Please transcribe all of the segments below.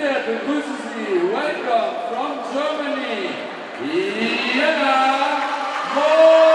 sehr begrüßen Sie, welcome from Germany, Unicycle.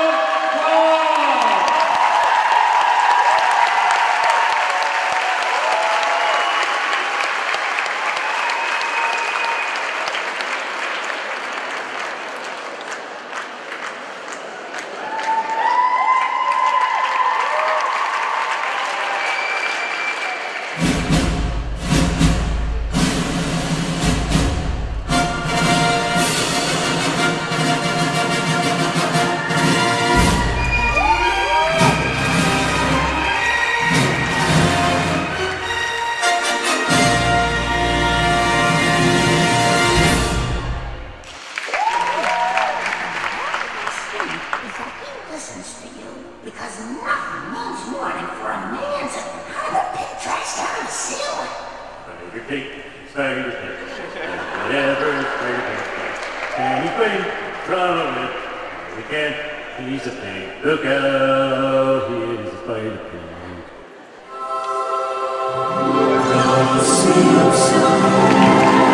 Because nothing means more than for a man to have a pig trashed down the ceiling. Spider pig, whatever, spider pig. Can he play drum it? We can. He's a pig. Look out, here's a spider pig. The Simpsons.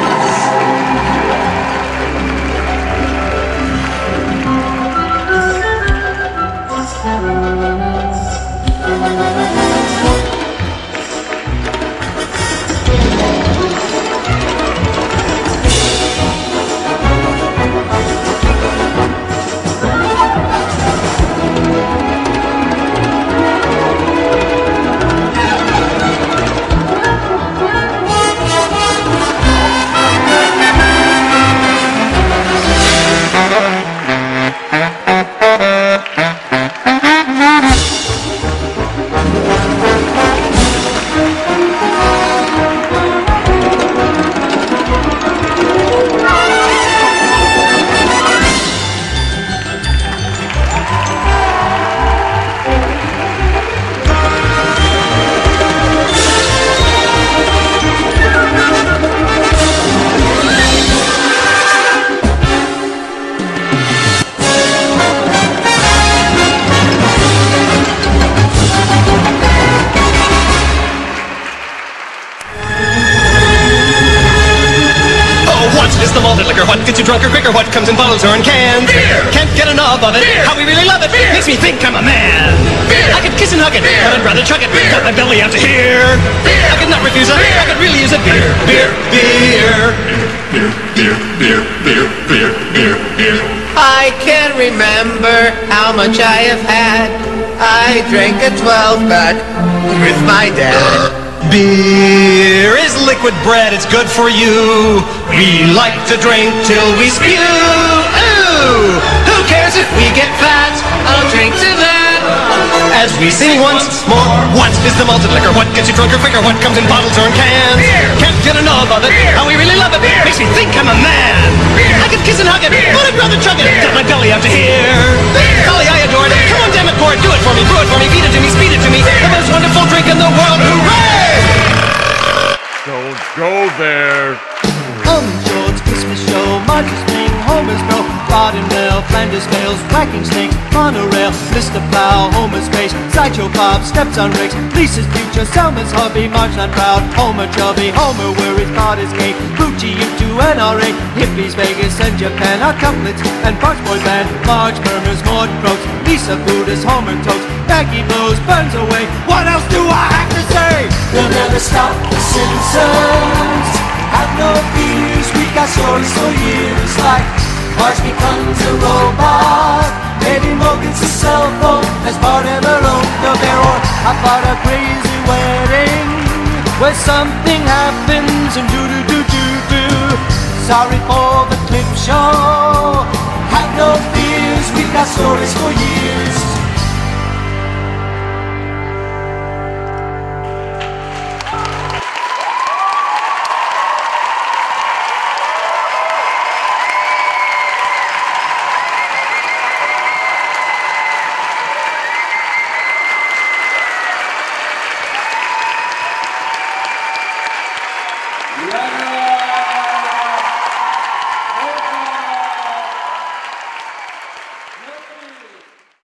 What gets you drunker quicker? What comes in bottles or in cans? Beer! Can't get enough of it. Beer! How we really love it. Beer! Makes me think I'm a man. Beer! I could kiss and hug it, but I'd rather chug it. Beer! Got my belly out to here. Beer! I could not refuse it. Beer! I could really use it. Beer! Beer! Beer! Beer! Beer! Beer! Beer! Beer! Beer! Beer! I can't remember how much I have had. I drank a 12-pack with my dad. Beer is liquid bread, it's good for you. We like to drink till we spew. Ooh, who cares if we get fat? I'll drink to that. As we sing once more, what is the malted liquor? What gets you drunker quicker? What comes in bottles or in cans? Beer! Can't get enough of it. Beer! How we really love it. Beer! Makes me think I'm a man. Beer! I could kiss and hug it, but I'd rather chug it. Got my belly out to here. Beer! Golly, I adore it. Come on, damn it, pour it, do it for me, brew it for me, feed it to me, speed it to me. The most wonderful drink in the world. Hooray! Don't go there. George Christmas show, Marge's thing, Homer's bro, Bardendale, Flanders Tales, Whacking Snakes, Monorail, Mr. Plow, Homer's Face, Sideshow Bob, Steps on Rigs, Lisa's Future, Selma's Hobby, Marge not proud, Homer Chubby, Homer worries, God is cake, Bucci, U2, NRA, Hippies, Vegas, and Japan, our couplets, and Parks Boy Band, Marge murmurs, Maud croaks, Lisa Buddhist, Homer totes, Maggie blows, burns away, what else do I have to say? They'll never stop the Simpsons. Have no fears, we got stories for years. Like Marge becomes a robot, Baby Mo gets a cell phone as Bart ever owned the bear. Or about a crazy wedding where something happens and do-do-do-do-do. Sorry for the clip show. Have no fears, we got stories for years.